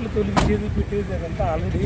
తొలగించేది పెట్టేది అదంతా already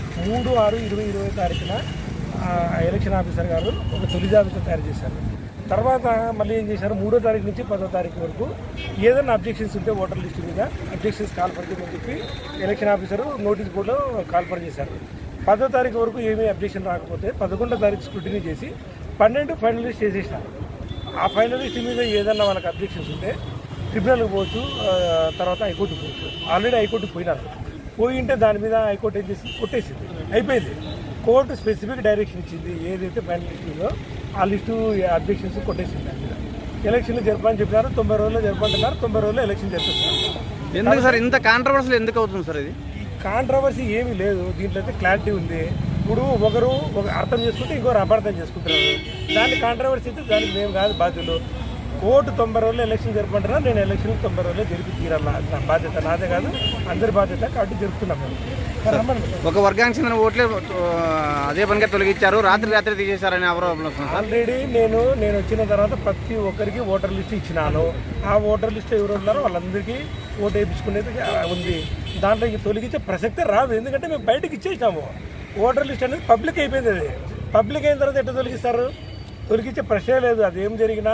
3/6/2020 election officer గారు ఒక తొలి జాబితా తయారు చేశారు. తర్వాత మళ్ళీ ఏం చేశారు, 3వ తారీఖు నుంచి 10వ తారీఖు వరకు ఏదైనా అబ్జెక్షన్స్ ఉంటే ఓటర్ లిస్టు మీద అబ్జెక్షన్స్ కాల్ఫర్ చేయమని చెప్పి ఎలక్షన్ ఆఫీసరు నోటీస్ బోర్డులో కాల్ఫర్ చేశారు. 10వ తారీఖు వరకు ఏమీ అబ్జెక్షన్ రాకపోతే 11వ తారీఖు స్క్రూటినీ చేసి 12 ఫైనలిస్ట్ చేసేసినారు. ఆ ఫైనలిస్ట్ మీద ఏదైనా వాళ్ళకి అబ్జెక్షన్స్ ఉంటే ట్రిబ్యునల్కి పోవచ్చు, తర్వాత హైకోర్టుకు పోవచ్చు. ఆల్రెడీ హైకోర్టుకు పోయినారు. పోయింటే దాని మీద హైకోర్టు ఏం చేసి కొట్టేసింది, అయిపోయింది. కోర్టు స్పెసిఫిక్ డైరెక్షన్ ఇచ్చింది, ఏదైతే ఫైనల్ లిస్ట్ ఉందో ఆ లిస్టు అబ్జెక్షన్స్ కొట్టేసింది. దాని మీద ఎలక్షన్లు జరపని చెప్పినారు, 90 రోజుల్లో జరపంటున్నారు, 90 రోజుల్లో ఎలక్షన్ జరిపిస్తున్నారు. ఎందుకు సార్ ఇంత కాంట్రవర్సీ ఎందుకు అవుతుంది సార్? ఇది కాంట్రవర్సీ ఏమీ లేదు, దీంట్లో అయితే క్లారిటీ ఉంది. ఇప్పుడు ఒకరు అర్థం చేసుకుంటే ఇంకొకరు అపార్థం చేసుకుంటున్నారు. దాని కాంట్రవర్సీ అయితే దానికి మేము కాదు బాధ్యులు. కోర్టు 90 రోజుల్లో ఎలక్షన్ జరుపుకుంటున్నా, నేను ఎలక్షన్ 90 రోజుల్లో జరిపి తీరాలా, నా బాధ్యత నాదే కాదు, అందరి బాధ్యత. కాబట్టి జరుపుతున్నాం. ఒక వర్గానికి చెందిన ఓట్లే అదే పనిగా తొలగించారు, రాత్రి తీసేశారని ఆరోపణ. ఆల్రెడీ నేను వచ్చిన తర్వాత ప్రతి ఒక్కరికి ఓటర్ లిస్ట్ ఇచ్చినాను. ఆ ఓటర్ లిస్ట్ ఎవరు ఉన్నారో వాళ్ళందరికీ ఓటు వేయించుకునేది ఉంది. దాంట్లో ఇంక తొలగించే ప్రసక్తే రాదు, ఎందుకంటే మేము బయటకు ఇచ్చేసినాము. ఓటర్ లిస్ట్ అనేది పబ్లిక్ అయిపోయింది. అది పబ్లిక్ అయిన తర్వాత ఎట్లా తొలగిస్తారు? తొలగించే ప్రశ్నే లేదు. అది ఏం జరిగినా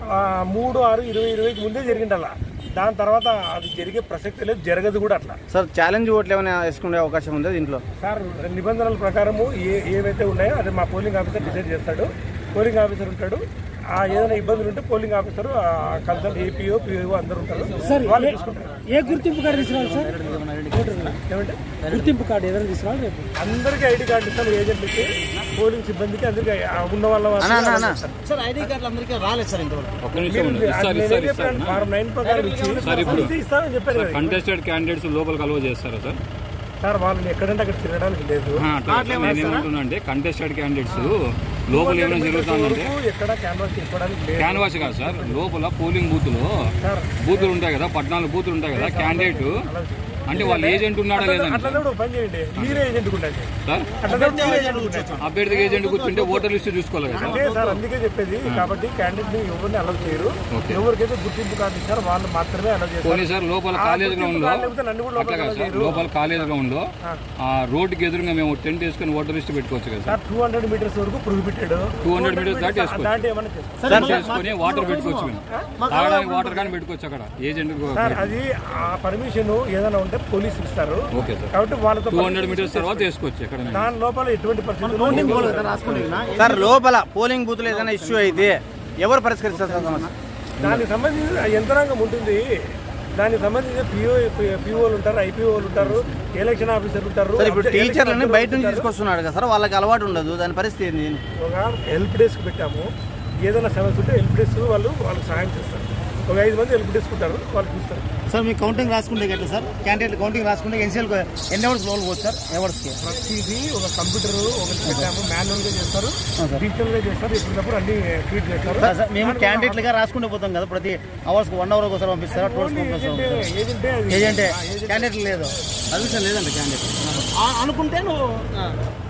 3/6/2020 ముందే జరిగిండాల. దాని తర్వాత అది జరిగే ప్రసక్తి లేదు, జరగదు కూడా. అట్లా సార్ ఛాలెంజ్ ఓట్లు ఏమైనా వేసుకునే అవకాశం ఉందా దీంట్లో? సార్ నిబంధనల ప్రకారము ఏవైతే ఉన్నాయో అది మా పోలింగ్ ఆఫీసర్ డిసైడ్ చేస్తాడు. పోలింగ్ ఆఫీసర్ ఉంటాడు. ఏదైనా ఇబ్బందులు ఉంటే polling officer consult APO PO అందరూ ఉంటారు. వాళ్ళు చూసుకుంటారు. ఏ గుర్తింపు కార్డు తీసుకురావాలి సార్? ఏమంటే గుర్తింపు కార్డు ఏదైనా తీసుకురావాలి? అందరికీ ఐడి కార్డు ఇస్తాను, ఏజెంట్లకి, పోలింగ్ సిబ్బందికి, అందరికీ ఉన్న వాళ్ళ సార్ ఐడి కార్డు అందరికీ రాలేదు సార్ ఇంతవరకు. ఫార్మ్ 9 ప్రకారం ఇస్తామని చెప్పారు. కంటెస్టెడ్ క్యాండిడేట్స్ లోపలికి అలౌ చేస్తారా సార్? సార్ వాళ్ళని ఎక్కడంటే అక్కడ తిరగడానికి లేదు. నేనేమంటున్నానంటే కంటెస్టెడ్ క్యాండిడేట్స్ లోపల ఏమైనా జరుగుతుందంటే ఎక్కడ క్యాన్వాస్ తీసుకోవడానికి లేదు. క్యాన్వాస్ కాదు సార్, లోపల పోలింగ్ బూతులు ఉంటాయి కదా, 14 బూతులు ఉంటాయి కదా. క్యాండిడేట్ అంటే వాళ్ళ ఏజెంట్ ఉన్నాడా లేదండి? పని చేయండి, మీరే ఏజెంట్ ఉండండి సార్. అభ్యర్థికి ఏజెంట్ కూర్చుంటే ఓటర్ లిస్ట్ చూసుకోవాలి కదా సార్. అందుకే చెప్పేది. కాబట్టి క్యాండిడేట్ ని ఎవరిని అలౌ చేయరు. ఎవరికైతే గుర్తింపు కార్డు ఇస్తారో వాళ్ళు మాత్రమే అలౌ చేస్తారు. సార్ లోపల కాలేజ్ గ్రౌండ్ లో అట్లా కాదు సార్, లోపల కాలేజ్ గ్రౌండ్ లో ఆ రోడ్డుకి ఎదురుగా మేము టెంట్ వేసుకుని ఓటర్ లిస్ట్ పెట్టుకోవచ్చు కదా సార్. 200 మీటర్స్ వరకు ప్రొహిబిటెడ్. 200 మీటర్స్ దాటి వేసుకొని వాటర్ పెట్టుకోవచ్చు, మేము తాగడానికి వాటర్ కానీ పెట్టుకోవచ్చు అక్కడ ఏజెంట్. అది ఆ పర్మిషన్ ఏదైనా ఉంటే పోలీసులు ఇస్తారు. కాబట్టి వాళ్ళతో 200 మీటర్స్ తర్వాత వేసుకోవచ్చు. ఎక్కడ దాని లోపల ఎటువంటి పరిస్థితులు సార్ లోపల పోలింగ్ బూత్ లో ఏదైనా ఇష్యూ అయితే ఎవరు పరిష్కరిస్తారు సార్? దానికి సంబంధించిన యంత్రాంగం ఉంటుంది. దానికి సంబంధించిన పిఓలు ఉంటారు, ఐపీఓలు ఉంటారు, ఎలక్షన్ ఆఫీసర్ ఉంటారు. ఇప్పుడు టీచర్లని బయట నుంచి తీసుకొస్తున్నాడు కదా సార్, వాళ్ళకి అలవాటు ఉండదు, దాని పరిస్థితి ఏంటి? ఒక హెల్ప్ డెస్క్ పెట్టాము. ఏదైనా సమస్య ఉంటే హెల్ప్ డెస్క్ వాళ్ళకి సహాయం చేస్తారు. ఒక 5 మంది హెల్ప్ డెస్క్ ఉంటారు, వాళ్ళు చూస్తారు. సార్ మీ కౌంటింగ్ రాసుకుంటే కదా సార్, క్యాండిడేట్ కౌంటింగ్ రాసుకుంటే ఎన్సీఎల్ ఎన్ని అవర్స్ లోన్ పోవచ్చు సార్? ఎవర్స్కి ప్రతిదీ ఒక కంప్యూటర్ ఒకటి పెట్టాము. మాన్యువల్గా చేస్తారు, డిజిటల్గా చేస్తారు, ఎప్పటికప్పుడు అన్ని ఫీడ్ చేస్తారు. సార్ మేము క్యాండిడేట్లుగా రాసుకుంటూ పోతాం కదా, ప్రతి అవర్స్కి 1 అవర్ ఒకసారి పంపిస్తారా? ఏజెంటే క్యాండిడేట్ లేదు, అది లేదండి క్యాండిడేట్ అనుకుంటే నువ్వు